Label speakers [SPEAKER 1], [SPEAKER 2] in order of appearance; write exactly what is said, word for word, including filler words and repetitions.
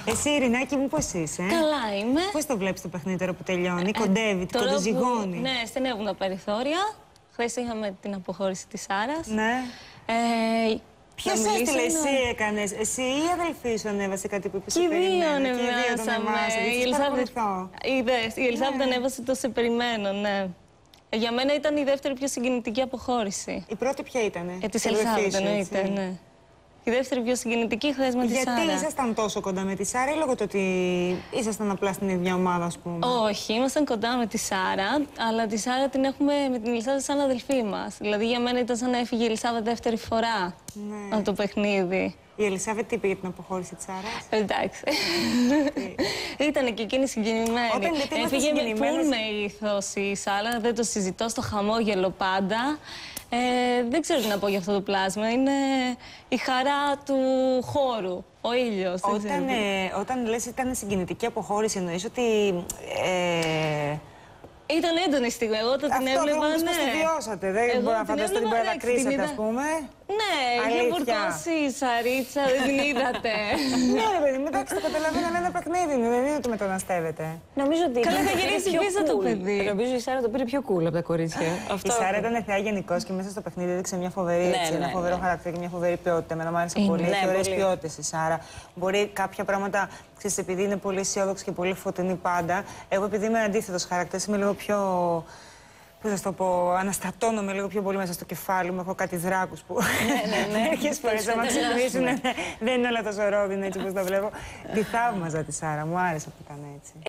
[SPEAKER 1] Εσύ, Ειρηνάκη μου, πώς είσαι?
[SPEAKER 2] Καλά είμαι.
[SPEAKER 1] Πώς το βλέπεις το παιχνίδι τώρα που τελειώνει, ε, κοντεύει, το κοντοζυγώνει?
[SPEAKER 2] Ναι, στενεύουν τα περιθώρια. Χθες είχαμε την αποχώρηση της Σάρας.
[SPEAKER 1] Ναι.
[SPEAKER 2] Ε,
[SPEAKER 1] Ποιος έστειλε, εσύ έκανες, εσύ ή η αδελφή σου ανέβασε κάτι που είπες?
[SPEAKER 2] Και οι δύο ανεβάσαμε.
[SPEAKER 1] Η Ελισάβετ
[SPEAKER 2] Είδες, η Ελισάβετ ανέβασε το «Σε περιμένω», ναι. Για μένα ήταν η δεύτερη πιο συγκινητική αποχώρηση.
[SPEAKER 1] Η πρώτη ποια ήτανε?
[SPEAKER 2] Ε, της Ελισάβετ εννοείται, ναι. Η δεύτερη πιο συγκινητική χθες με τη
[SPEAKER 1] Γιατί
[SPEAKER 2] Σάρα.
[SPEAKER 1] Γιατί ήσασταν τόσο κοντά με τη Σάρα ή λόγω του ότι ήσασταν απλά στην ίδια ομάδα, ας πούμε?
[SPEAKER 2] Όχι, ήμασταν κοντά με τη Σάρα, αλλά τη Σάρα την έχουμε με την Ελισάβετ σαν αδελφή μας. Δηλαδή για μένα ήταν σαν να έφυγε η Ελισάβετ δεύτερη φορά, ναι, από το παιχνίδι.
[SPEAKER 1] Η Ελισάβετ τι είπε για την αποχώρηση της Σάρας?
[SPEAKER 2] Εντάξει. Ήταν και εκείνη συγκινημένη.
[SPEAKER 1] Όταν
[SPEAKER 2] έφυγε με πουλ με ήθος η Σάρα, δεν το συζητώ, στο χαμόγελο πάντα. Ε, δεν ξέρω τι να πω για αυτό το πλάσμα. Είναι η χαρά του χώρου, ο ήλιος.
[SPEAKER 1] Όταν, ε, όταν λες ήταν συγκινητική αποχώρηση, εννοείς ότι... Ε...
[SPEAKER 2] Ήταν έντονη στιγμή. Εγώ όταν την έβλεπα, ναι.
[SPEAKER 1] Αυτό το βιώσατε. Δεν μπορώ να φανταστώ ότι μπορεί να κρίσετε, ας πούμε.
[SPEAKER 2] Ναι, είχε βουρκώσει η Σαρίτσα, δεν την είδατε.
[SPEAKER 1] Ναι, ρε παιδί, εντάξει, το καταλαβαίνω, αλλά ένα παιχνίδι είναι, δεν είναι ότι μεταναστεύετε.
[SPEAKER 3] Νομίζω ότι.
[SPEAKER 2] Καλά, θα γυρίσει πίσω το παιδί.
[SPEAKER 3] Νομίζω η Σάρα το πήρε πιο cool από τα κορίτσια.
[SPEAKER 1] Η Σάρα ήταν θεά γενικώς και μέσα στο παιχνίδι έδειξε μια φοβερή,
[SPEAKER 3] ναι,
[SPEAKER 1] έτσι,
[SPEAKER 3] ναι,
[SPEAKER 1] ένα
[SPEAKER 3] ναι,
[SPEAKER 1] φοβερό
[SPEAKER 3] ναι.
[SPEAKER 1] χαρακτήρα και μια φοβερή ποιότητα. Εμένα μου άρεσε
[SPEAKER 3] Είναι,
[SPEAKER 1] πολύ.
[SPEAKER 3] ναι,
[SPEAKER 1] Έχει ωραίες
[SPEAKER 3] πολύ.
[SPEAKER 1] ποιότητες η Σάρα. Μπορεί κάποια πράγματα, ξέρεις, επειδή είναι πολύ αισιόδοξη και πολύ φωτεινή πάντα. Εγώ, επειδή είμαι αντίθετος χαρακτήρας, είμαι λίγο πιο. Πώς θα το πω, αναστατώνομαι λίγο πιο πολύ μέσα στο κεφάλι μου. Έχω κάτι δράκους που. Ναι, ναι, ναι. Μερικές φορές θα με ξυπνήσουν. Δεν είναι όλα τόσο ρόδινα έτσι όπως τα βλέπω. Τη θαύμαζα τη Σάρα, μου άρεσε που ήταν έτσι.